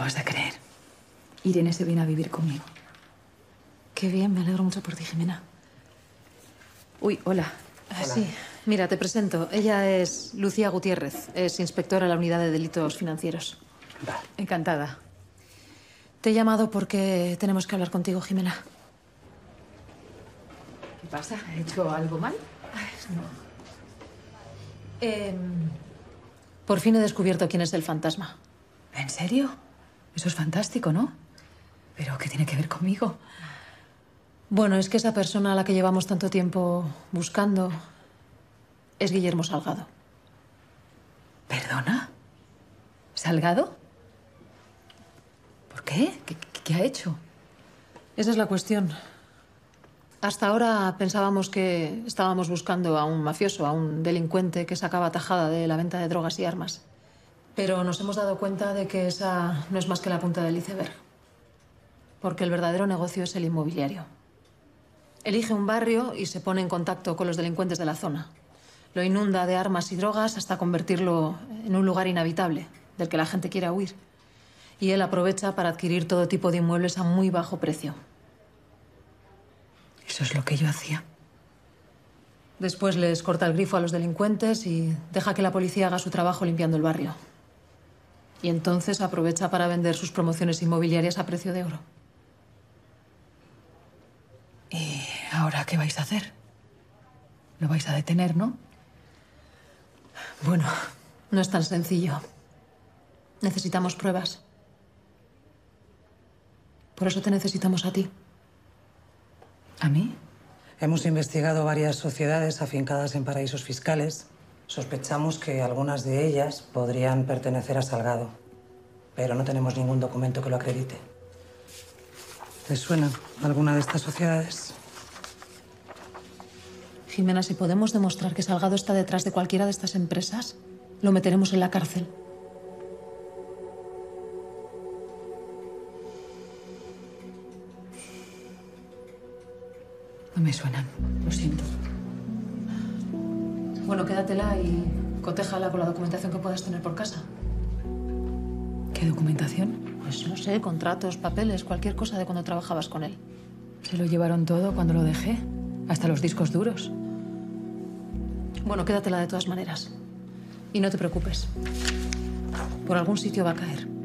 vas a creer. Irene se viene a vivir conmigo. Qué bien, me alegro mucho por ti, Jimena. Uy, hola. Sí, mira, te presento. Ella es Lucía Gutiérrez, es inspectora de la Unidad de Delitos Financieros. Va, encantada. Te he llamado porque tenemos que hablar contigo, Jimena. ¿Qué pasa? ¿He hecho algo mal? Por fin he descubierto quién es el fantasma. ¿En serio? Eso es fantástico, ¿no? ¿Pero qué tiene que ver conmigo? Bueno, es que esa persona a la que llevamos tanto tiempo buscando es Guillermo Salgado. ¿Perdona? ¿Salgado? ¿Por qué? ¿Qué ha hecho? Esa es la cuestión. Hasta ahora pensábamos que estábamos buscando a un mafioso, a un delincuente que sacaba tajada de la venta de drogas y armas. Pero nos hemos dado cuenta de que esa no es más que la punta del iceberg. Porque el verdadero negocio es el inmobiliario. Elige un barrio y se pone en contacto con los delincuentes de la zona. Lo inunda de armas y drogas hasta convertirlo en un lugar inhabitable, del que la gente quiera huir. Y él aprovecha para adquirir todo tipo de inmuebles a muy bajo precio. Eso es lo que yo hacía. Después les corta el grifo a los delincuentes y deja que la policía haga su trabajo limpiando el barrio. Y entonces aprovecha para vender sus promociones inmobiliarias a precio de oro. ¿Y ahora qué vais a hacer? Lo vais a detener, ¿no? Bueno, no es tan sencillo. Necesitamos pruebas. Por eso te necesitamos a ti. ¿A mí? Hemos investigado varias sociedades afincadas en paraísos fiscales. Sospechamos que algunas de ellas podrían pertenecer a Salgado, pero no tenemos ningún documento que lo acredite. ¿Te suena alguna de estas sociedades? Jimena, si podemos demostrar que Salgado está detrás de cualquiera de estas empresas, lo meteremos en la cárcel. No me suenan, lo siento. Bueno, quédatela y cotéjala con la documentación que puedas tener por casa. ¿Qué documentación? Pues no sé, contratos, papeles, cualquier cosa de cuando trabajabas con él. Se lo llevaron todo cuando lo dejé, hasta los discos duros. Bueno, quédatela de todas maneras. Y no te preocupes. Por algún sitio va a caer.